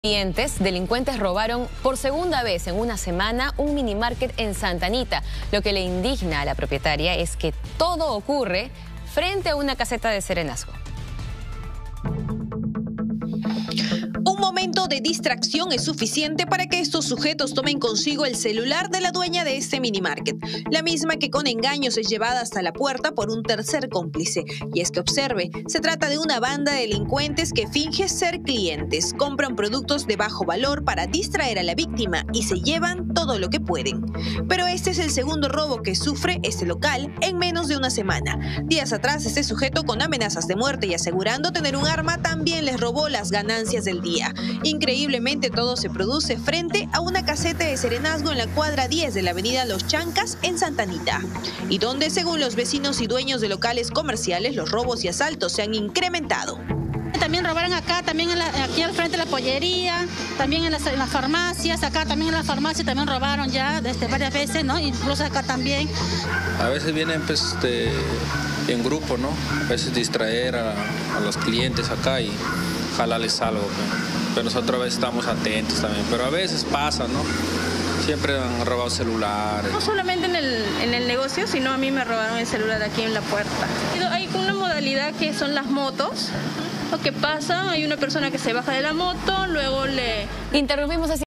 Delincuentes robaron por segunda vez en una semana un minimarket en Santa Anita. Lo que le indigna a la propietaria es que todo ocurre frente a una caseta de serenazgo. Un momento de distracción es suficiente para que estos sujetos tomen consigo el celular de la dueña de este minimarket, la misma que con engaños es llevada hasta la puerta por un tercer cómplice. Y es que observe, se trata de una banda de delincuentes que finge ser clientes, compran productos de bajo valor para distraer a la víctima y se llevan todo lo que pueden. Pero este es el segundo robo que sufre este local en menos de una semana. Días atrás, este sujeto con amenazas de muerte y asegurando tener un arma también les robó las ganancias del día. Increíblemente, todo se produce frente a una caseta de serenazgo en la cuadra 10 de la avenida Los Chancas en Santa Anita, y donde, según los vecinos y dueños de locales comerciales, los robos y asaltos se han incrementado. También robaron acá, también aquí al frente de la pollería, también en las farmacias, acá también en la farmacia también robaron ya varias veces, ¿no? Incluso acá también. A veces vienen pues, en grupo, ¿no? A veces distraer a los clientes acá y jalarles algo, pero nosotros a veces estamos atentos también, pero a veces pasa, ¿no? Siempre han robado celulares. No solamente en el negocio, sino a mí me robaron el celular aquí en la puerta. Hay una modalidad que son las motos. Lo que pasa, hay una persona que se baja de la moto, luego le... Interrumpimos así.